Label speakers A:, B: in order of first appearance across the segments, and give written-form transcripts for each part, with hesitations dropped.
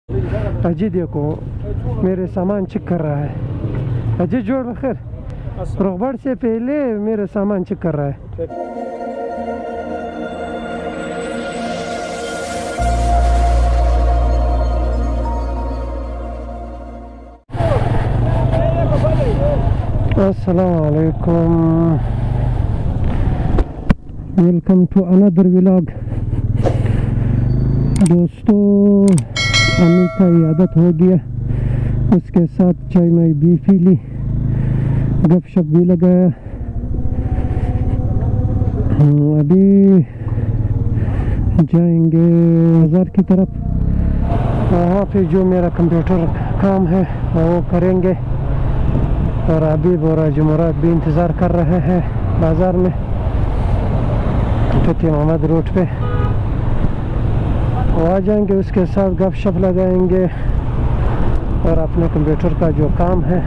A: अजी देखो मेरे सामान चेक कर रहा है। अजी जोड़ खैर रोबड़ से पहले मेरे सामान चेक कर रहा है। अस्सलाम वालेकुम, वेलकम टू अनदर व्लॉग। दोस्तों अम्मी का इयादत हो गया, उसके साथ चाय मैं भी पी ली, गपशप भी लगाया। अभी जाएंगे बाज़ार की तरफ, वहाँ पे जो मेरा कंप्यूटर काम है वो करेंगे। और अभी बोरा जुमरात भी इंतज़ार कर रहे हैं बाज़ार में, फतेह मोहम्मद रोड पे। वो आ जाएंगे, उसके साथ गपशप लगाएंगे और अपने कंप्यूटर का जो काम है,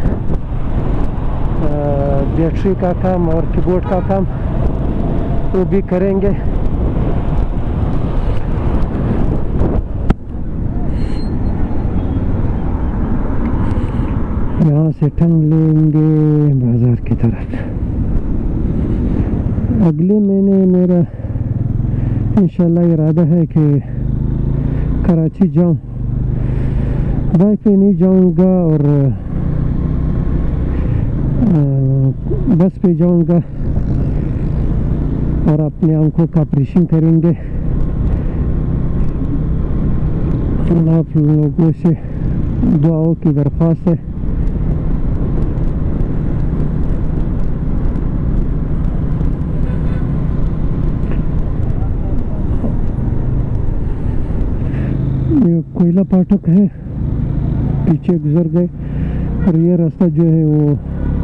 A: बैटरी का काम और कीबोर्ड का काम, वो भी करेंगे। यहाँ से टंग लेंगे बाज़ार की तरफ। अगले महीने मेरा इंशाल्लाह इरादा है कि कराची जाऊं, बाइक पे नहीं जाऊंगा और बस पे जाऊंगा और अपने आंखों का ऑपरेशन करेंगे। आप लोगों से दुआओं की दरख्वास्त है। ये कोयला फाटक है, पीछे गुजर गए और ये रास्ता जो है वो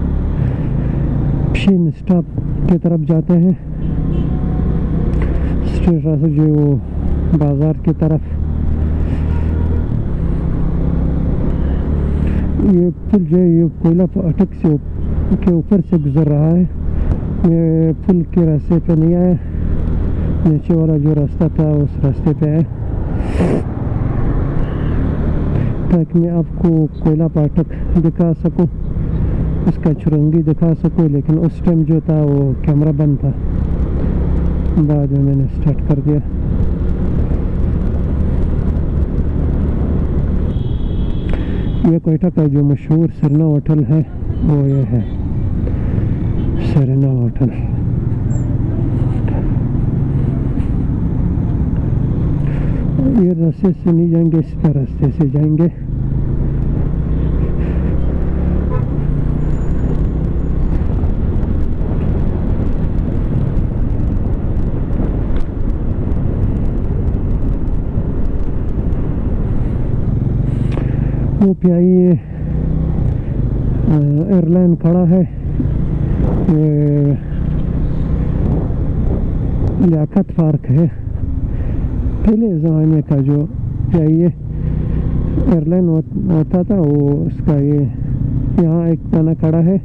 A: पशीन स्टॉप की तरफ जाते हैं, स्ट्रेट रास्ता जो वो बाज़ार की तरफ। ये पुल जो है ये कोयला फाटक से के ऊपर से गुजर रहा है। ये पुल के रास्ते पे नहीं आया, नीचे वाला जो रास्ता था उस रास्ते पे है, ताकि मैं आपको कोयला फाटक दिखा सकूं, उसका चुरंगी दिखा सकूं। लेकिन उस टाइम जो था वो कैमरा बंद था, बाद में मैंने स्टार्ट कर दिया। ये कोयटा का जो मशहूर सरना होटल है वो ये है, सरना होटल। ये रास्ते से नहीं जाएंगे, इस रास्ते से जाएंगे। वो प्याई एयरलाइन खड़ा है, लियाकत पार्क है। पहले ज़माने का जो ये एयरलाइन होता था वो उसका ये यहाँ एक तना खड़ा है।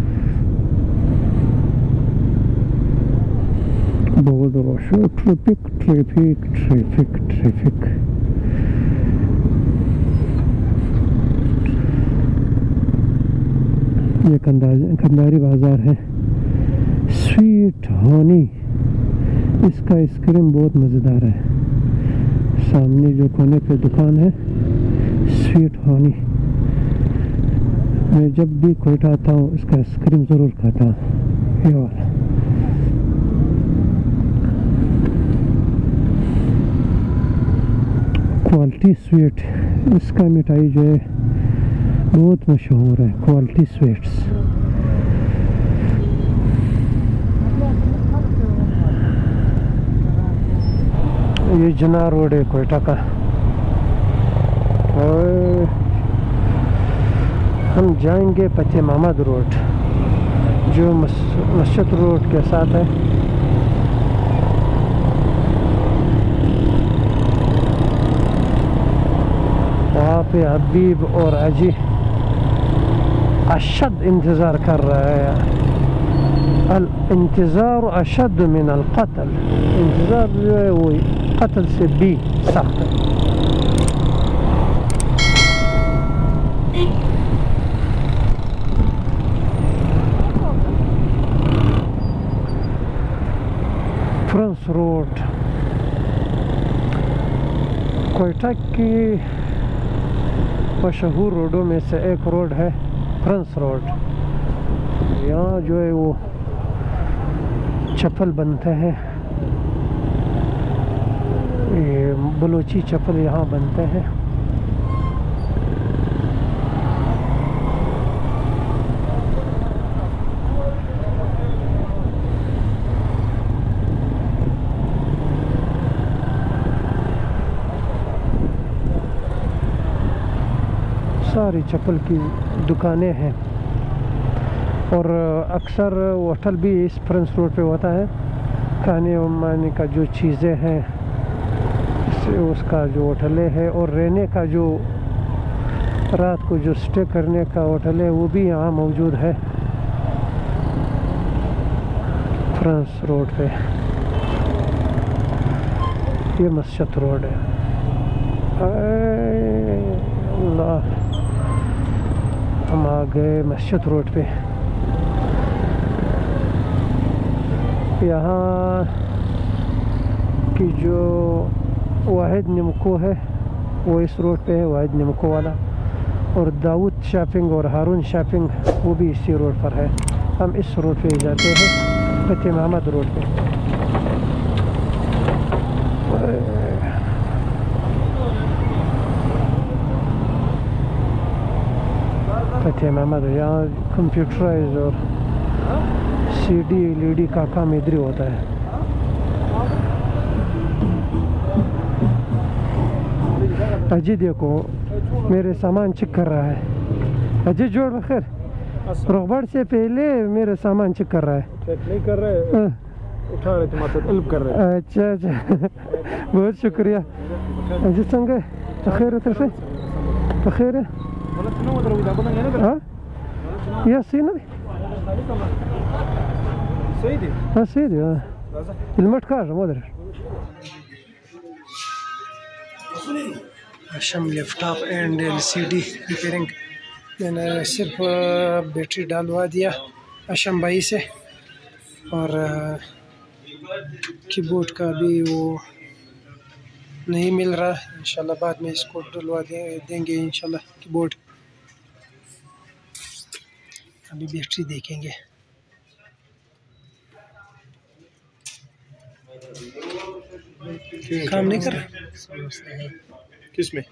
A: बहुत रोश, ट्रैफिक ट्रैफिक ट्रैफिक ट्रैफिक। ये कंधारी बाज़ार है। स्वीट हनी, इसका आइसक्रीम बहुत मज़ेदार है। सामने जो कोने पे दुकान है स्वीट हनी, मैं जब भी कोयटा आता हूँ इसका आइसक्रीम ज़रूर खाता हूँ। ये वाला क्वालिटी स्वीट, इसका मिठाई जो है बहुत मशहूर है, क्वालिटी स्वीट्स। ये जना रोड है कोयटा का। और हम जाएंगे फतेह मोहम्मद रोड, जो मस्जिद रोड के साथ है। वहाँ पे हबीब और अजी अशद इंतज़ार कर रहा है। अल इंतज़ार अशद मिन अल क़त्ल, इंतज़ार जो है वो कत्ल से भी सख्त है। फ्रांस रोड कोयटा की मशहूर रोडों में से एक रोड है फ्रांस रोड। यहाँ जो है वो चप्पल बनते हैं, ये बलोची चप्पल यहाँ बनते हैं। सारी चप्पल की दुकानें हैं और अक्सर होटल भी इस फ्रांस रोड पे होता है। खाने वाने का जो चीज़ें हैं उसका जो होटलें है और रहने का जो रात को जो स्टे करने का होटल है वो भी यहाँ मौजूद है फ्रांस रोड पे। ये मस्जिद रोड है। अल्लाह, हम आ गए मस्जिद रोड पे। यहाँ की जो वाहिद निमको है वो इस रोड पे है, वाहिद निमको वाला, और दाऊद शॉपिंग और हारून शॉपिंग वो भी इसी रोड पर है। हम इस रोड पे जाते हैं, फतेह मोहम्मद रोड पे। फतेह मोहम्मद, यहाँ कंप्यूटराइज और CD LED का काम इधर ही होता है। अजी देखो मेरे सामान चेक कर रहा है। अजी जोड़ खैर रोबड़ से पहले मेरे सामान चेक कर रहा है।
B: चेक नहीं कर रहे, उठा रहे तुम्हारे हेल्प कर रहे।
A: अच्छा अच्छा बहुत शुक्रिया। अजी संगे खैर है से खैर है। हाँ या सीना
B: سيدي
A: ها سيدي المرت كاجا ما ادري عشان लैपटॉप एंड LCD रिपेयरिंग मैंने सिर्फ बैटरी डालवा दिया अशम भाई से, और कीबोर्ड का भी वो नहीं मिल रहा। इंशाल्लाह बाद में इसको डलवा देंगे इंशाल्लाह कीबोर्ड। अभी बैटरी देखेंगे। काम नहीं कर रहा
B: किस में?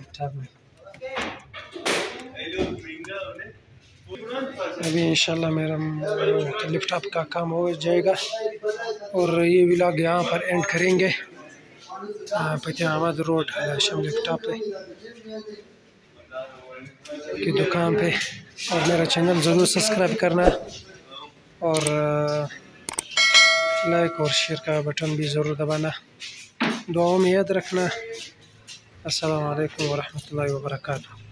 A: अभी इंशाल्लाह मेरा लैपटॉप का काम हो जाएगा और ये व्लॉग यहाँ पर एंड करेंगे। फतेह मोहम्मद रोड हाशम लैपटॉप की दुकान पे। और मेरा चैनल ज़रूर सब्सक्राइब करना और लाइक और शेयर का बटन भी ज़रूर दबाना। दुआओं में याद रखना। अस्सलाम वालेकुम वरहमतुल्लाहि वबरकातुहू।